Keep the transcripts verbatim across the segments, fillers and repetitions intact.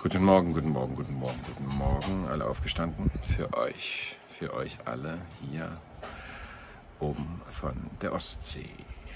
Guten Morgen, guten Morgen, guten Morgen, guten Morgen. Alle aufgestanden? Für euch, für euch alle hier oben von der Ostsee.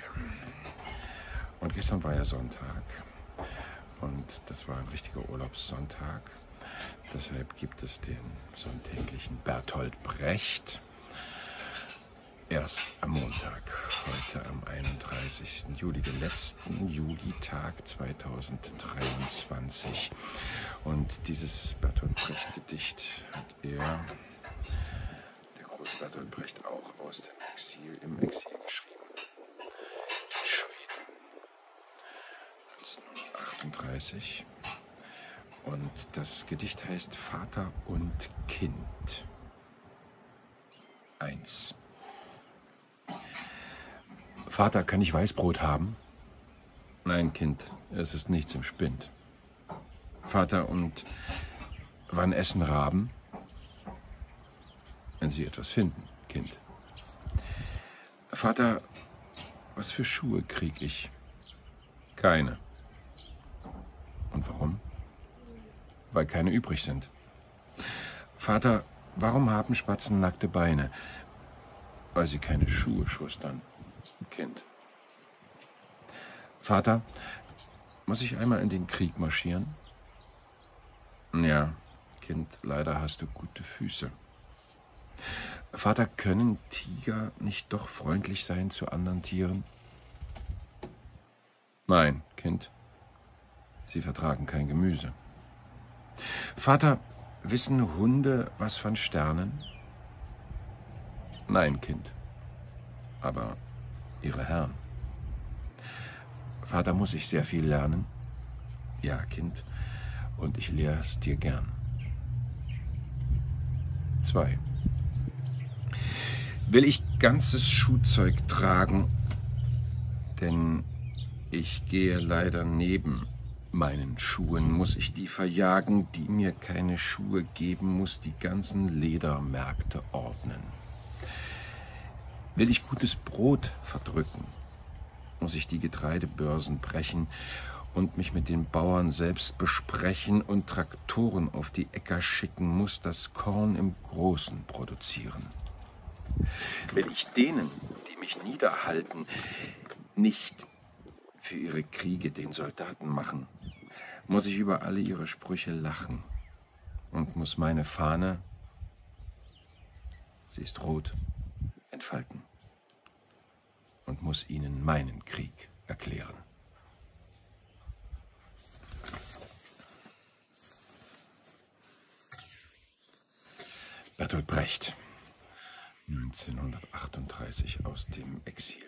Und gestern war ja Sonntag und das war ein richtiger Urlaubssonntag. Deshalb gibt es den sonntäglichen Bertolt Brecht. Erst am Montag, heute am einunddreißigsten Juli, den letzten Julitag zweitausenddreiundzwanzig. Und dieses Bertolt Brecht-Gedicht hat er, der große Bertolt Brecht, auch aus dem Exil, im Exil geschrieben. In Schweden, neunzehnhundertachtunddreißig. Und das Gedicht heißt Vater und Kind. Eins. Vater, kann ich Weißbrot haben? Nein, Kind, es ist nichts im Spind. Vater, und wann essen Raben? Wenn sie etwas finden, Kind. Vater, was für Schuhe krieg ich? Keine. Und warum? Weil keine übrig sind. Vater, warum haben Spatzen nackte Beine? Weil sie keine Schuhe schustern. Kind. Vater, muss ich einmal in den Krieg marschieren? Ja, Kind, leider hast du gute Füße. Vater, können Tiger nicht doch freundlich sein zu anderen Tieren? Nein, Kind, sie vertragen kein Gemüse. Vater, wissen Hunde was von Sternen? Nein, Kind, aber ihre Herren. Vater, muss ich sehr viel lernen? Ja, Kind, und ich lehre es dir gern. Zwei. Will ich ganzes Schuhzeug tragen, denn ich gehe leider neben meinen Schuhen. Muss ich die verjagen, die mir keine Schuhe geben, muss die ganzen Ledermärkte ordnen. Will ich gutes Brot verdrücken, muss ich die Getreidebörsen brechen und mich mit den Bauern selbst besprechen und Traktoren auf die Äcker schicken, muss das Korn im Großen produzieren. Will ich denen, die mich niederhalten, nicht für ihre Kriege den Soldaten machen, muss ich über alle ihre Sprüche lachen und muss meine Fahne, sie ist rot, entfalten und muss ihnen meinen Krieg erklären. Bertolt Brecht, neunzehnhundertachtunddreißig, aus dem Exil.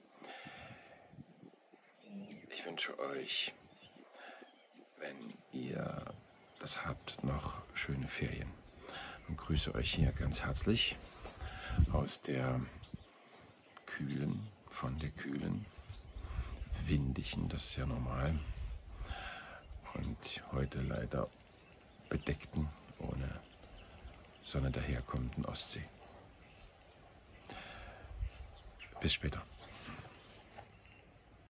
Ich wünsche euch, wenn ihr das habt, noch schöne Ferien und grüße euch hier ganz herzlich aus der kühlen, von der kühlen, windigen, das ist ja normal, und heute leider bedeckten, ohne Sonne daherkommenden Ostsee. Bis später.